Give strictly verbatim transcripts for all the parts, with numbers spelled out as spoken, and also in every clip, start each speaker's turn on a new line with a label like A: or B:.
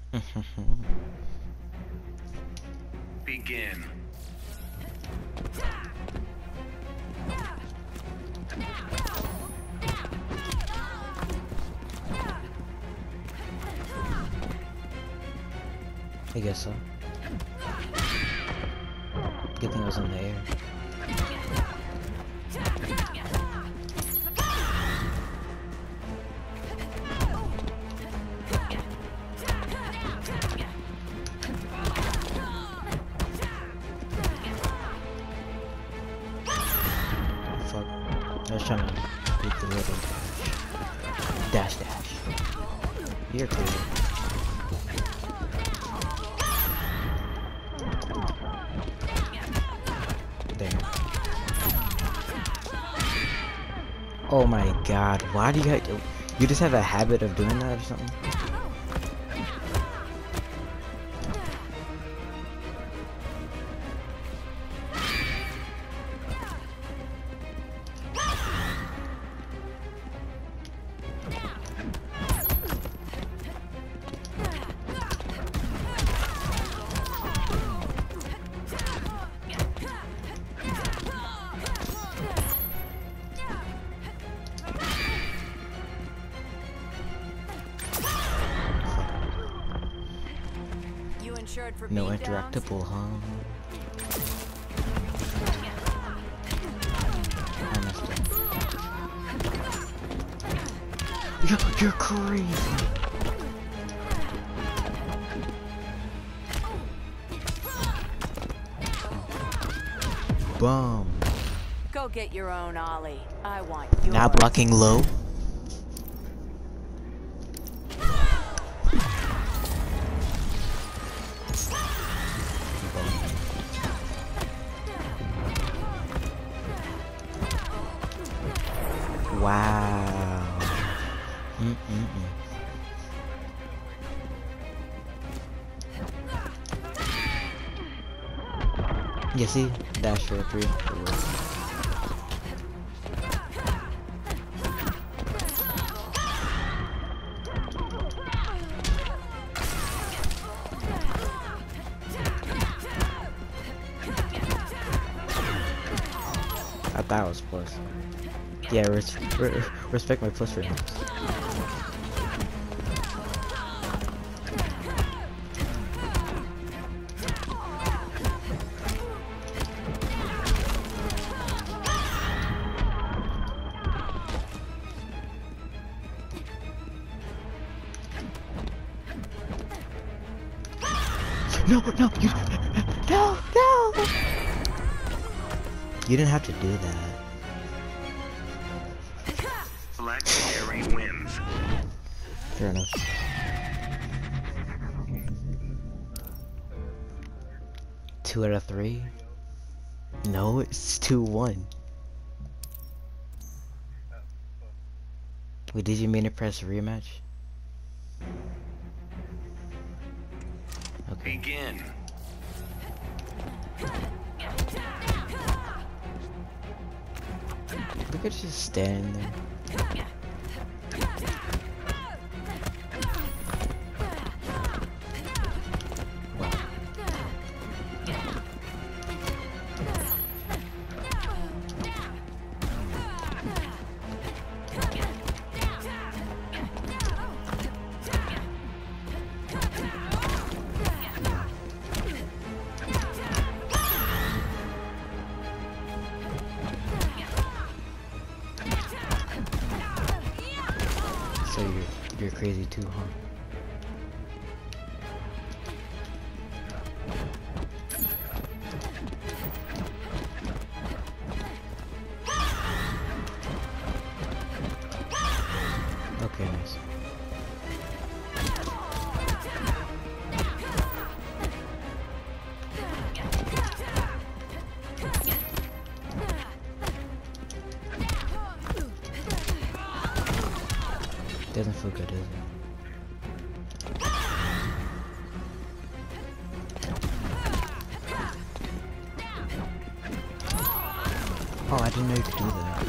A: Begin.
B: I guess so. Good thing I was in the air. Fuck. I was trying to beat the little dash dash. You're crazy. Oh my god, why do you guys, you just have a habit of doing that or something? No interactable, huh? I messed up. You're, you're crazy. Boom.
C: Go get your own ollie. I want yours.
B: Now blocking low. Wow. Mm -mm -mm. You see? Dash for a three. I thought it was plus. Yeah, res re respect my plus range. No, no, you, no, no! You didn't have to do that.
A: Legendary wins.
B: Fair enough. Two out of three? No, it's two one. Wait, did you mean to press rematch? Okay.
A: Begin.
B: Look at you standing there. Wow. So you're, you're crazy too, huh? Okay, nice. Doesn't feel good, does it? Oh, I didn't know you could do that.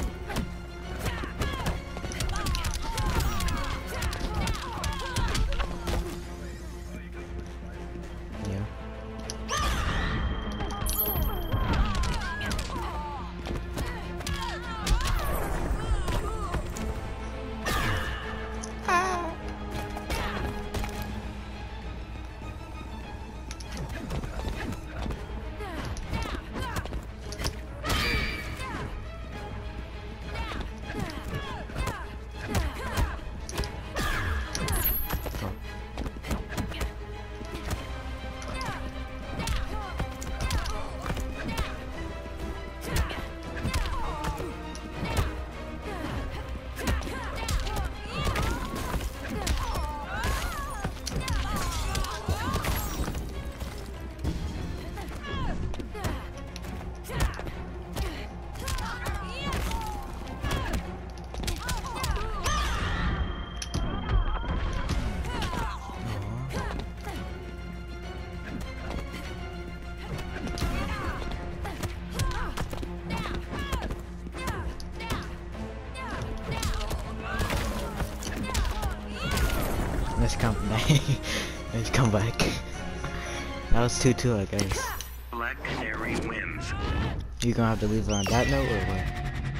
B: Let's come back. Let's come back. That was two two, I guess.
A: Black Canary wins.
B: You gonna have to leave it on that note or what?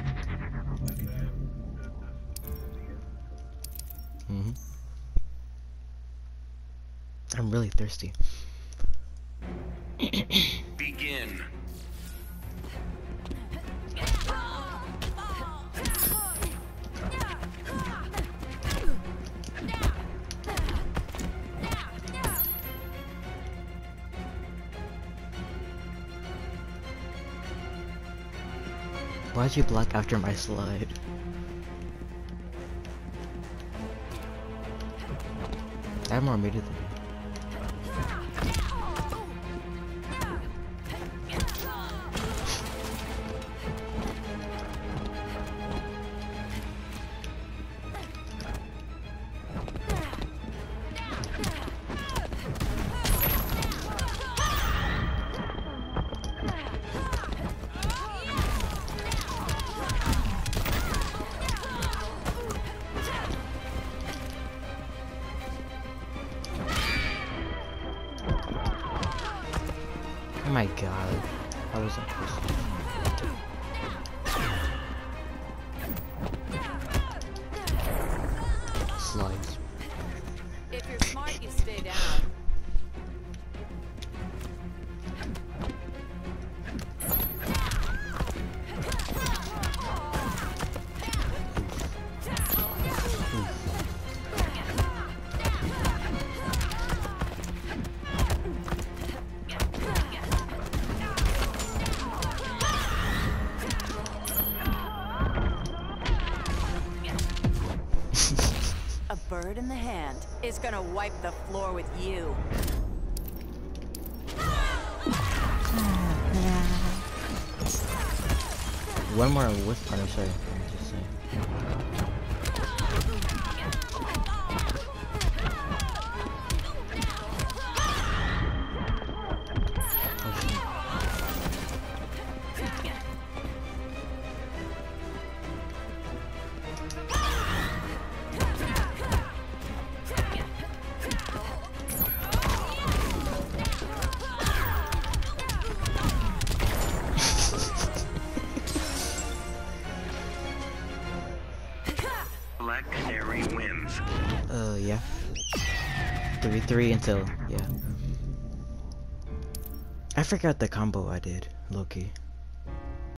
B: Mm-hmm. I'm really thirsty.
A: Begin.
B: Why'd you block after my slide? I have more meter than you. Oh my god, I wasn't supposed to. Slides.
C: If you're smart, you stay down. A bird in the hand is gonna wipe the floor with you.
B: One more whiff punish, sorry. I'm just saying. Oh, shit.
A: Black Canary wins.
B: Uh, yeah. three three until, yeah. I forgot the combo I did, low-key.